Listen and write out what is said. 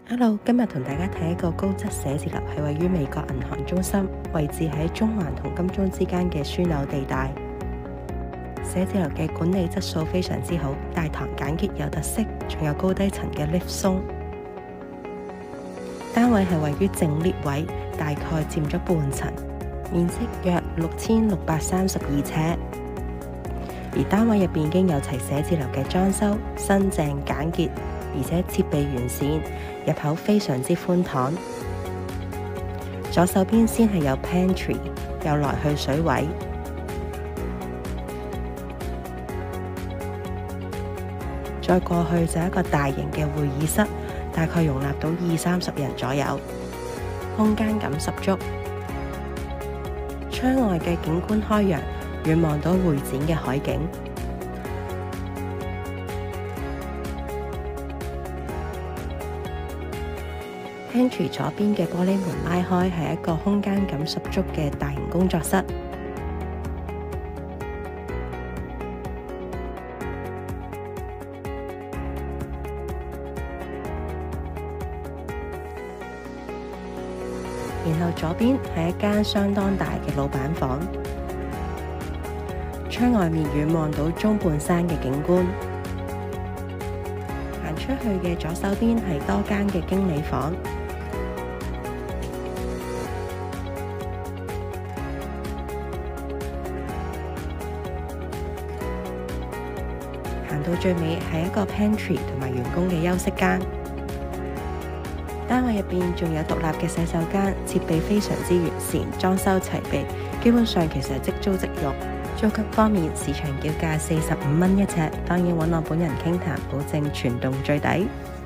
Hello，今日同大家睇一個高質寫字樓，係位於美國銀行中心，位置喺中環同金鐘之間嘅樞紐地帶。寫字樓嘅管理質素非常之好，大堂簡潔有特色，仲有高低層嘅 lift 鬆。單位係位於正 lift 位，大概佔咗半層，面積約6632尺。而單位入邊已經有齊寫字樓嘅裝修，新淨簡潔，而且設備完善，入口非常之寬敞。左手邊先係有 pantry， 有來去水位。再過去就係一個大型嘅會議室，大概容納到20-30人左右，空間感十足。窗外嘅景觀開揚，遠望到會展嘅海景。Pantry 左邊嘅玻璃門拉開，係一個空間感十足嘅大型工作室。然後左邊係一間相當大嘅老闆房，窗外面遠望到中半山嘅景觀。行出去嘅左手邊係多間嘅經理房。行到最尾係一個 pantry 同埋員工嘅休息間。單位入邊仲有獨立嘅洗手間，設備非常之完善，裝修齊備，基本上其實係即租即用。租金方面，市場叫價45蚊一尺，當然揾我本人傾談，保證全棟最抵。